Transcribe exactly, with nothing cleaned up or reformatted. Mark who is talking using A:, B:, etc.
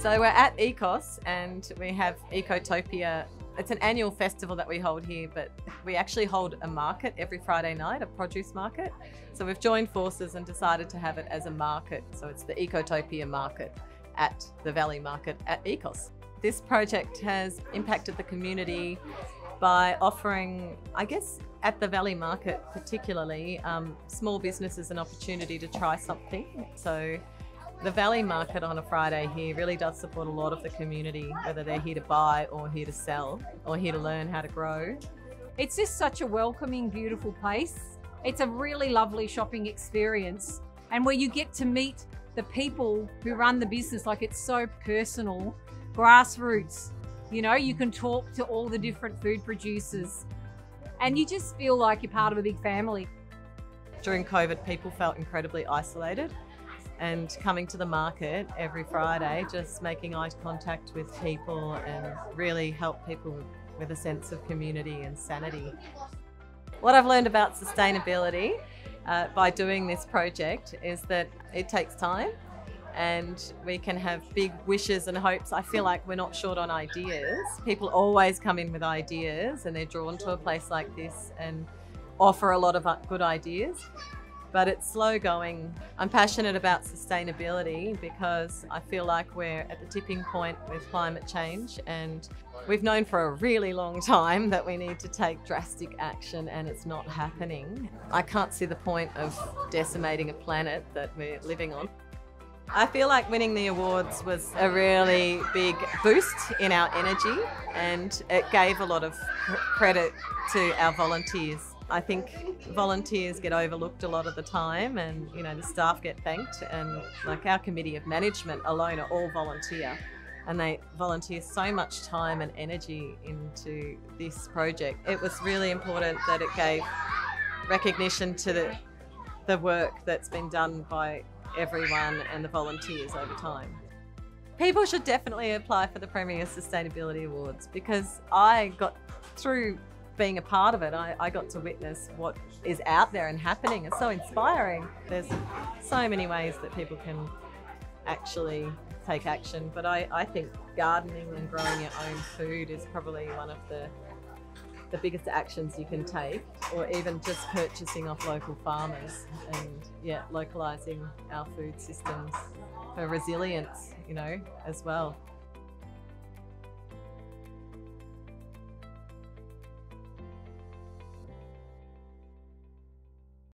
A: So we're at ECOSS and we have Ecotopia. It's an annual festival that we hold here, but we actually hold a market every Friday night, a produce market. So we've joined forces and decided to have it as a market. So it's the Ecotopia market at the Valley Market at ECOSS. This project has impacted the community by offering, I guess, at the Valley Market particularly, um, small businesses an opportunity to try something. So the Valley Market on a Friday here really does support a lot of the community, whether they're here to buy or here to sell or here to learn how to grow.
B: It's just such a welcoming, beautiful place. It's a really lovely shopping experience, and where you get to meet the people who run the business. Like, it's so personal, grassroots. You know, you can talk to all the different food producers and you just feel like you're part of a big family.
A: During COVID, people felt incredibly isolated, and coming to the market every Friday, just making eye contact with people and really help people with a sense of community and sanity. What I've learned about sustainability uh, by doing this project is that it takes time, and we can have big wishes and hopes. I feel like we're not short on ideas. People always come in with ideas and they're drawn to a place like this and offer a lot of good ideas. But it's slow going. I'm passionate about sustainability because I feel like we're at the tipping point with climate change, and we've known for a really long time that we need to take drastic action, and it's not happening. I can't see the point of decimating a planet that we're living on. I feel like winning the awards was a really big boost in our energy, and it gave a lot of credit to our volunteers. I think volunteers get overlooked a lot of the time, and you know, the staff get thanked, and like our committee of management alone are all volunteer, and they volunteer so much time and energy into this project. It was really important that it gave recognition to the, the work that's been done by everyone and the volunteers over time. People should definitely apply for the Premier Sustainability Awards, because I got through being a part of it, I, I got to witness what is out there and happening. It's so inspiring. There's so many ways that people can actually take action, but I, I think gardening and growing your own food is probably one of the the biggest actions you can take, or even just purchasing off local farmers and yeah, localising our food systems for resilience, you know, as well.